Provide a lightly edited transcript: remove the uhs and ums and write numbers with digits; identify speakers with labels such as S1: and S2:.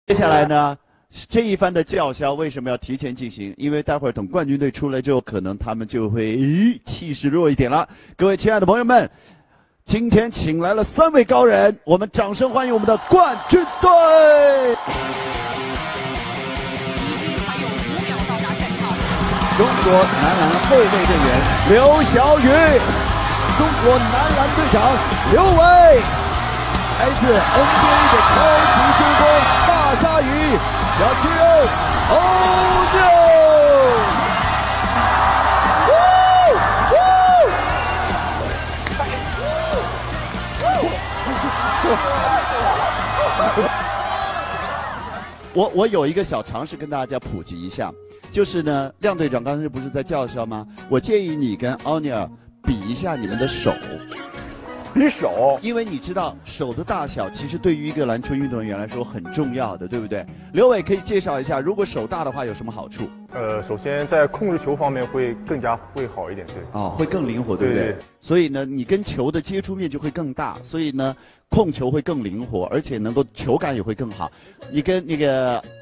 S1: 接下来呢，这一番的叫嚣为什么要提前进行？因为待会儿等冠军队出来之后，可能他们就会气势弱一点了。各位亲爱的朋友们，今天请来了3位高人，我们掌声欢迎我们的冠军队。中国男篮后卫队员刘晓宇，中国男篮队长刘伟，来自 NBA 的超级中锋大鲨鱼小巨人欧牛。我有一个小常识跟大家普及一下，就是呢，亮队长刚才不是在叫嚣吗？我建议你跟奥尼尔比一下你们的手。
S2: 比手，
S1: 因为你知道手的大小其实对于一个篮球运动员来说很重要的，对不对？刘伟可以介绍一下，如果手大的话有什么好处？
S2: 首先在控制球方面会更加好一点，对。
S1: 哦，会更灵活，对不对？所以呢，你跟球的接触面就会更大，所以呢，控球会更灵活，而且能够球感也会更好。你跟那个